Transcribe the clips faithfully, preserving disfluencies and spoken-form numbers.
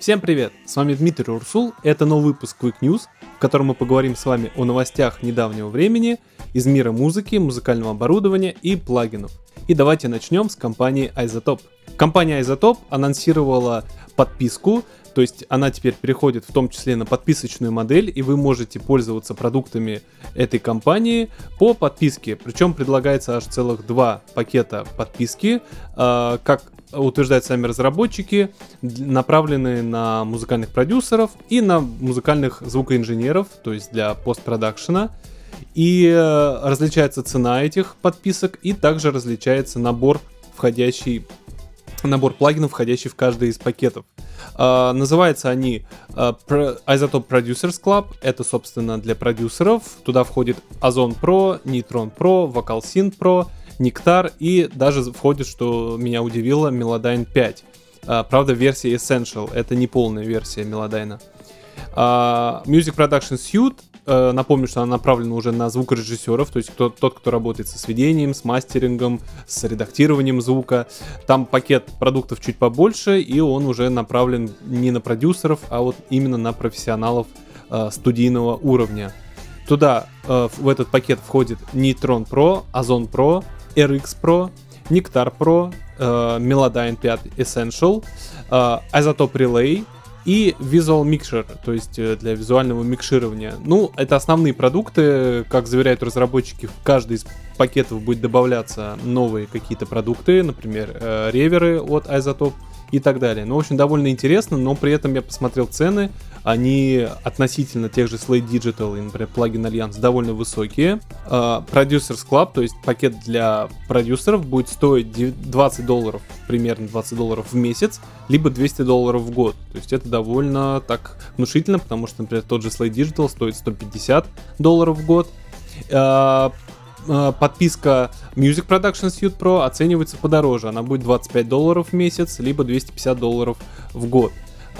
Всем привет! С вами Дмитрий Урсул. Это новый выпуск Quick News, в котором мы поговорим с вами о новостях недавнего времени из мира музыки, музыкального оборудования и плагинов. И давайте начнем с компании iZotope. Компания iZotope анонсировала подписку, то есть она теперь переходит в том числе на подписочную модель, и вы можете пользоваться продуктами этой компании по подписке. Причем предлагается аж целых два пакета подписки, э, как утверждают сами разработчики, направленные на музыкальных продюсеров и на музыкальных звукоинженеров, то есть для постпродакшена. И э, различается цена этих подписок, и также различается набор входящий, набор плагинов, входящий в каждый из пакетов. Uh, называются они uh, iZotope Producers Club. Это, собственно, для продюсеров. Туда входит Ozone Pro, Neutron Pro, Vocal Synth Pro, Nectar и даже входит, что меня удивило, Melodyne пять. Uh, правда, версия Essential. Это не полная версия Melodyne. Uh, Music Production Suite. Uh, напомню, что она направлена уже на звукорежиссеров, то есть кто, тот, кто работает со сведением, с мастерингом, с редактированием звука. Там пакет продуктов чуть побольше, и он уже направлен не на продюсеров, а вот именно на профессионалов uh, студийного уровня. Туда uh, в этот пакет входит Neutron Pro, Ozone Pro, эр икс Pro, Nectar Pro, uh, Melodyne пять Essential, uh, iZotope Relay и Visual Mixer, то есть для визуального микширования. Ну, это основные продукты. Как заверяют разработчики, в каждый из пакетов будет добавляться новые какие-то продукты, например, э, реверы от iZotope и так далее. Ну, в общем, довольно интересно, но при этом я посмотрел цены. Они относительно тех же Slate Digital и, например, Plugin Alliance довольно высокие. Uh, Producers Club, то есть пакет для продюсеров, будет стоить двадцать долларов, примерно двадцать долларов в месяц, либо двести долларов в год. То есть это довольно так внушительно, потому что, например, тот же Slate Digital стоит сто пятьдесят долларов в год. Uh, uh, подписка Music Production Suite Pro оценивается подороже. Она будет двадцать пять долларов в месяц, либо двести пятьдесят долларов в год.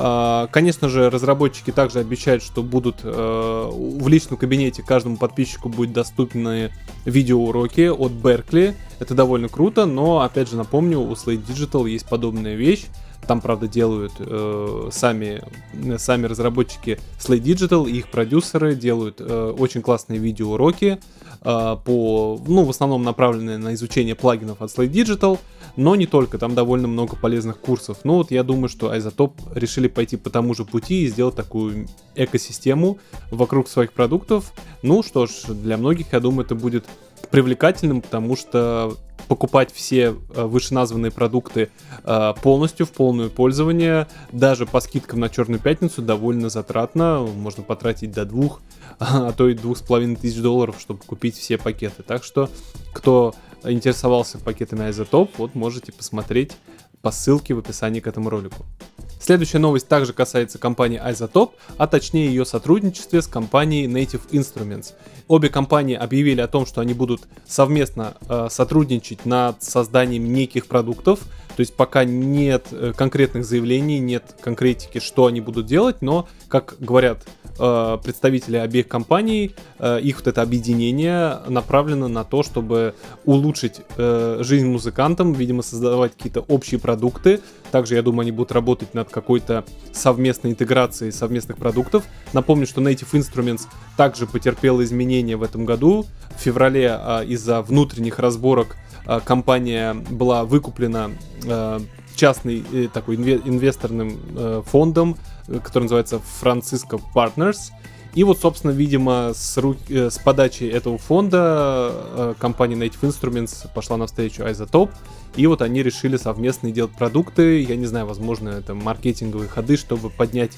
Конечно же, разработчики также обещают, что будут э, в личном кабинете каждому подписчику будут доступны видеоуроки от Berkeley. Это довольно круто, но, опять же, напомню, у Slate Digital есть подобная вещь. Там, правда, делают э, сами, сами разработчики Slate Digital и их продюсеры делают э, очень классные видеоуроки, э, по, ну, в основном направленные на изучение плагинов от Slate Digital, но не только, там довольно много полезных курсов. Ну вот я думаю, что iZotope решили пойти по тому же пути и сделать такую экосистему вокруг своих продуктов. Ну что ж, для многих, я думаю, это будет привлекательным, потому что покупать все вышеназванные продукты полностью в полное пользование, даже по скидкам на Черную пятницу, довольно затратно. Можно потратить до двух, а то и двух с половиной тысяч долларов, чтобы купить все пакеты. Так что, кто интересовался пакетами iZotope, вот можете посмотреть по ссылке в описании к этому ролику. Следующая новость также касается компании iZotope, а точнее ее сотрудничестве с компанией Native Instruments. Обе компании объявили о том, что они будут совместно э, сотрудничать над созданием неких продуктов. То есть пока нет э, конкретных заявлений, нет конкретики, что они будут делать, но, как говорят э, представители обеих компаний, э, их вот это объединение направлено на то, чтобы улучшить э, жизнь музыкантам, видимо, создавать какие-то общие продукты. Также, я думаю, они будут работать над какой-то совместной интеграцией совместных продуктов. Напомню, что Native Instruments также потерпела изменения в этом году. В феврале а, из-за внутренних разборок а, компания была выкуплена а, частным э, такой инве- инвесторным э, фондом, который называется Francisco Partners. И вот, собственно, видимо, с, ру... э, с подачи этого фонда э, компания Native Instruments пошла навстречу iZotope. И вот они решили совместно делать продукты. Я не знаю, возможно, это маркетинговые ходы, чтобы поднять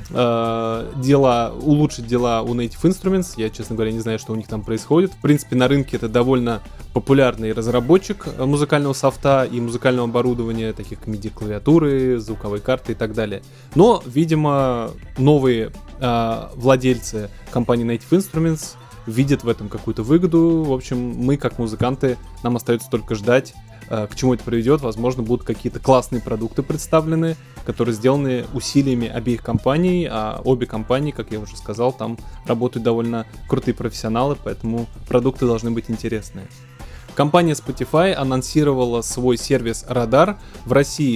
э, дела, улучшить дела у Native Instruments. Я, честно говоря, не знаю, что у них там происходит. В принципе, на рынке это довольно популярный разработчик музыкального софта и музыкального оборудования, таких как миди-клавиатуры, звуковые карты и так далее. Но, видимо, новые э, владельцы компании Native Instruments видят в этом какую-то выгоду. В общем, мы, как музыканты, нам остается только ждать, к чему это приведет. Возможно, будут какие-то классные продукты представлены, которые сделаны усилиями обеих компаний, а обе компании, как я уже сказал, там работают довольно крутые профессионалы, поэтому продукты должны быть интересные. Компания Spotify анонсировала свой сервис Radar в России.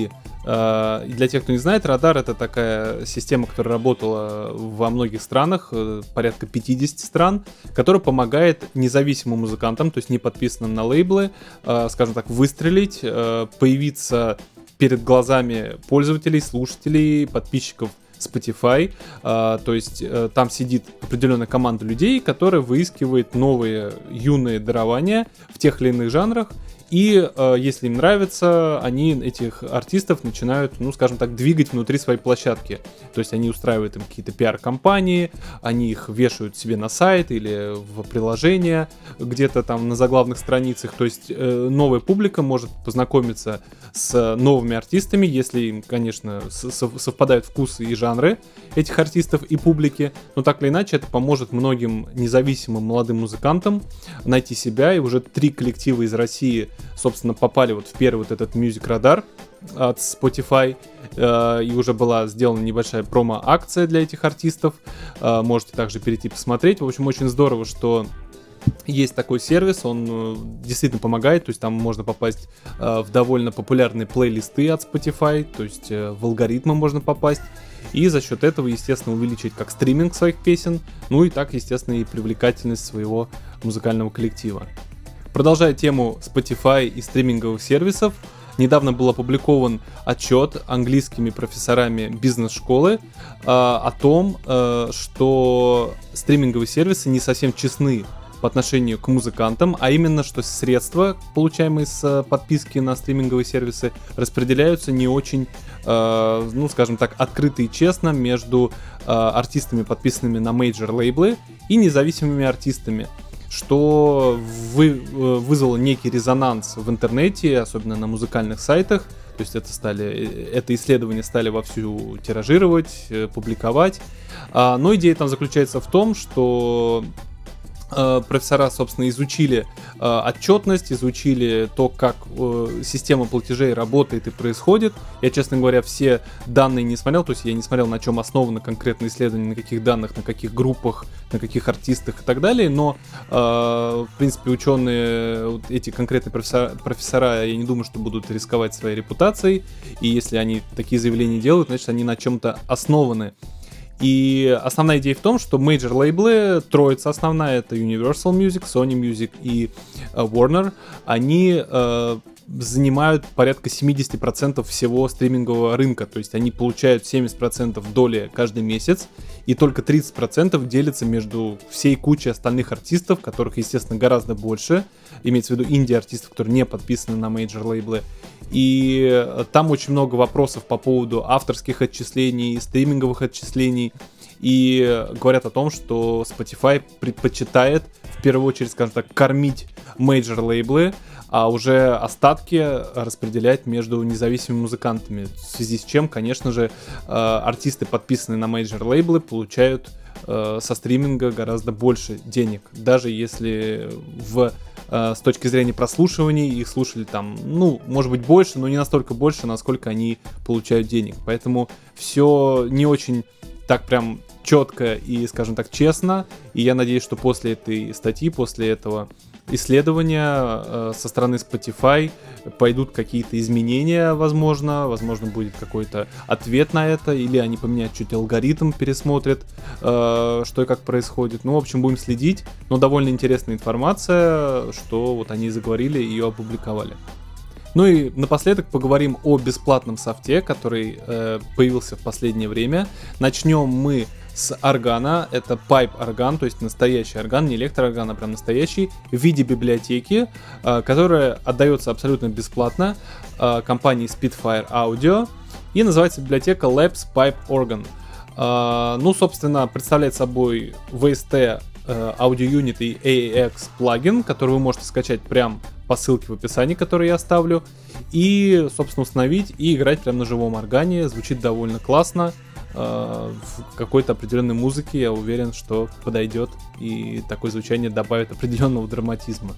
Э, и для тех, кто не знает, Raдар — это такая система, которая работала во многих странах, э, порядка пятьдесят стран, которая помогает независимым музыкантам, то есть не подписанным на лейблы, э, скажем так, выстрелить, э, появиться перед глазами пользователей, слушателей, подписчиков Spotify, э, то есть э, там сидит определенная команда людей, которая выискивает новые юные дарования в тех или иных жанрах, и э, если им нравится, они этих артистов начинают, ну, скажем так, двигать внутри своей площадки. То есть они устраивают им какие-то пиар-компании, они их вешают себе на сайт или в приложение, где-то там на заглавных страницах. То есть э, новая публика может познакомиться с новыми артистами, если им, конечно, совпадают вкусы и жанры этих артистов и публики. Но так или иначе это поможет многим независимым молодым музыкантам найти себя. И уже три коллектива из России, собственно, попали вот в первый вот этот Music Radar от Spotify, э, и уже была сделана небольшая промо-акция для этих артистов. Э, можете также перейти посмотреть. В общем, очень здорово, что есть такой сервис, он э, действительно помогает, то есть там можно попасть э, в довольно популярные плейлисты от Spotify, то есть э, в алгоритмы можно попасть, и за счет этого, естественно, увеличить как стриминг своих песен, ну и так, естественно, и привлекательность своего музыкального коллектива. Продолжая тему Spotify и стриминговых сервисов, недавно был опубликован отчет английскими профессорами бизнес-школы э, о том, э, что стриминговые сервисы не совсем честны по отношению к музыкантам, а именно, что средства, получаемые с подписки на стриминговые сервисы, распределяются не очень, э, ну, скажем так, открыто и честно между э, артистами, подписанными на мейджор-лейблы, и независимыми артистами, что вы, вызвало некий резонанс в интернете, особенно на музыкальных сайтах. То есть это, стали, это исследование стали вовсю тиражировать, публиковать. Но идея там заключается в том, что профессора, собственно, изучили э, отчетность, изучили то, как э, система платежей работает и происходит. Я, честно говоря, все данные не смотрел, то есть я не смотрел, на чем основано конкретное исследование, на каких данных, на каких группах, на каких артистах и так далее, но, э, в принципе, ученые, вот эти конкретные профессора, профессора, я не думаю, что будут рисковать своей репутацией, и если они такие заявления делают, значит, они на чем-то основаны. И основная идея в том, что мейджор-лейблы, троица основная, это Universal Music, Sony Music и uh, Warner, они uh, занимают порядка семьдесят процентов всего стримингового рынка, то есть они получают семьдесят процентов доли каждый месяц, и только тридцать процентов делятся между всей кучей остальных артистов, которых, естественно, гораздо больше, имеется в виду инди-артистов, которые не подписаны на мейджор-лейблы. И там очень много вопросов по поводу авторских отчислений, стриминговых отчислений. И говорят о том, что Spotify предпочитает в первую очередь, скажем так, кормить мейджор-лейблы, а уже остатки распределять между независимыми музыкантами. В связи с чем, конечно же, артисты, подписанные на мейджор-лейблы, получают со стриминга гораздо больше денег. Даже если в, с точки зрения прослушиваний их слушали там, ну, может быть, больше, но не настолько больше, насколько они получают денег. Поэтому все не очень так прям четко и, скажем так, честно. И я надеюсь, что после этой статьи, после этого исследования э, со стороны Spotify пойдут какие-то изменения, возможно, возможно будет какой-то ответ на это, или они поменяют чуть алгоритм, пересмотрят, э, что и как происходит. Ну, в общем, будем следить, но довольно интересная информация, что вот они заговорили и ее опубликовали. Ну и напоследок поговорим о бесплатном софте, который э, появился в последнее время. Начнем мы с органа, это пайп-орган, то есть настоящий орган, не электроорган, а прям настоящий, в виде библиотеки, э, которая отдается абсолютно бесплатно э, компании Spitfire Audio, и называется библиотека Labs Pipe Organ. Э, ну, собственно, представляет собой ви эс ти Audio Unit и эй эй экс плагин, который вы можете скачать прям по ссылке в описании, которую я оставлю, и, собственно, установить и играть прямо на живом органе. Звучит довольно классно. В какой-то определенной музыке, я уверен, что подойдет, и такое звучание добавит определенного драматизма.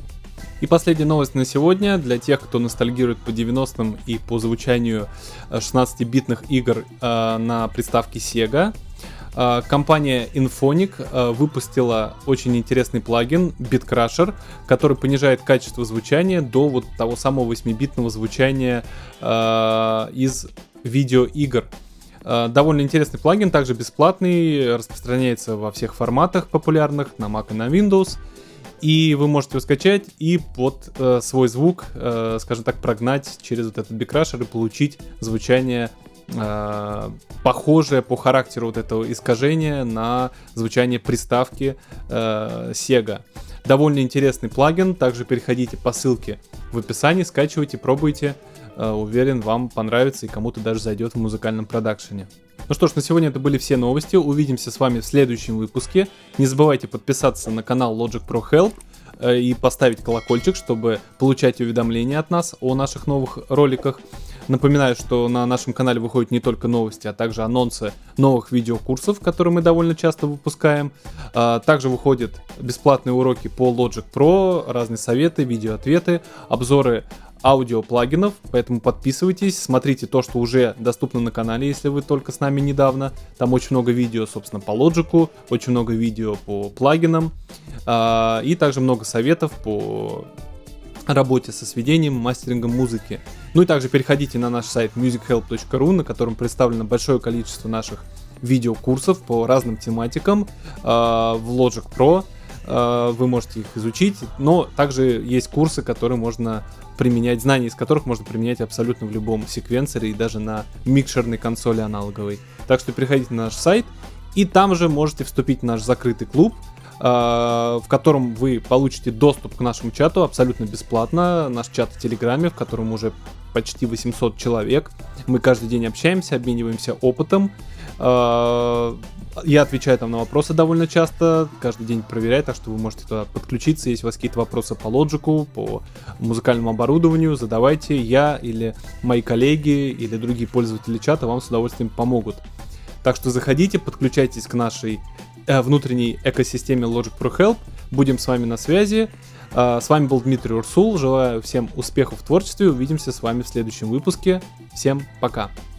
И последняя новость на сегодня для тех, кто ностальгирует по девяностым и по звучанию шестнадцатибитных игр э, на приставке Sega. Компания Infonic выпустила очень интересный плагин BeatCrusher, который понижает качество звучания до вот того самого восьмибитного звучания из видеоигр. Довольно интересный плагин, также бесплатный, распространяется во всех форматах популярных, на Mac и на Windows. И вы можете его скачать и под э, свой звук, э, скажем так, прогнать через вот этот BeatCrusher и получить звучание, э, похожее по характеру вот этого искажения на звучание приставки э, Sega. Довольно интересный плагин, также переходите по ссылке в описании, скачивайте, пробуйте. Э, уверен, вам понравится и кому-то даже зайдет в музыкальном продакшене. Ну что ж, на сегодня это были все новости. Увидимся с вами в следующем выпуске. Не забывайте подписаться на канал Logic Pro Help э, и поставить колокольчик, чтобы получать уведомления от нас о наших новых роликах. Напоминаю, что на нашем канале выходят не только новости, а также анонсы новых видеокурсов, которые мы довольно часто выпускаем. А, также выходят бесплатные уроки по Logic Pro, разные советы, видеоответы, обзоры аудиоплагинов, поэтому подписывайтесь, смотрите то, что уже доступно на канале, если вы только с нами недавно. Там очень много видео, собственно, по Logic, очень много видео по плагинам, э, и также много советов по работе со сведением, мастерингом музыки. Ну и также переходите на наш сайт music help точка ru, на котором представлено большое количество наших видеокурсов по разным тематикам э, в Logic Pro. Э, вы можете их изучить, но также есть курсы, которые можно применять, знания из которых можно применять абсолютно в любом секвенсоре и даже на микшерной консоли аналоговой. Так что переходите на наш сайт, и там же можете вступить в наш закрытый клуб, э, в котором вы получите доступ к нашему чату абсолютно бесплатно. Наш чат в Телеграме, в котором уже почти восемьсот человек. Мы каждый день общаемся, обмениваемся опытом. Э, Я отвечаю там на вопросы довольно часто, каждый день проверяю, так что вы можете туда подключиться. Если у вас какие-то вопросы по Logic, по музыкальному оборудованию, задавайте. Я или мои коллеги, или другие пользователи чата вам с удовольствием помогут. Так что заходите, подключайтесь к нашей э, внутренней экосистеме Logic Pro Help. Будем с вами на связи. Э, с вами был Дмитрий Урсул. Желаю всем успехов в творчестве. Увидимся с вами в следующем выпуске. Всем пока!